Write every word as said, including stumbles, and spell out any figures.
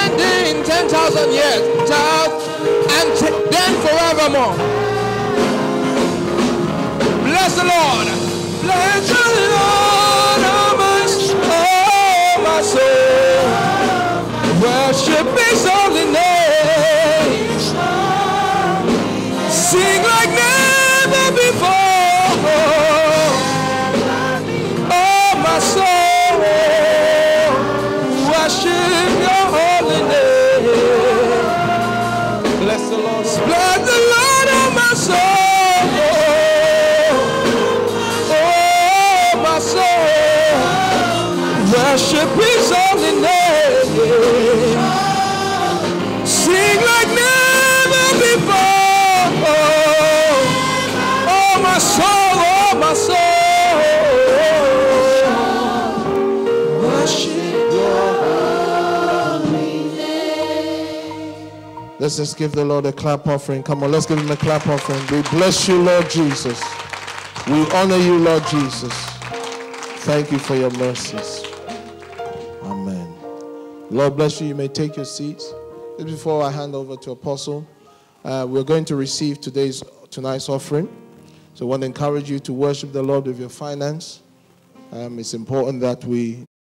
standing ten thousand years, and then forevermore. Bless the Lord. Bless the Lord, oh my soul, my soul. Worship His holy name. Sing like never before. Oh my soul, worship Your holy name. Bless the Lord. Bless the Lord, oh my soul. Worship His holy name. Sing like never before. Oh my soul, oh my soul. Worship Your holy name. Let's just give the Lord a clap offering. Come on, let's give Him a clap offering. We bless You, Lord Jesus. We honor You, Lord Jesus. Thank You for Your mercies. Amen. Lord bless you. You may take your seats. Just before I hand over to Apostle, uh, we're going to receive today's tonight's offering. So I want to encourage you to worship the Lord with your finance. Um, it's important that we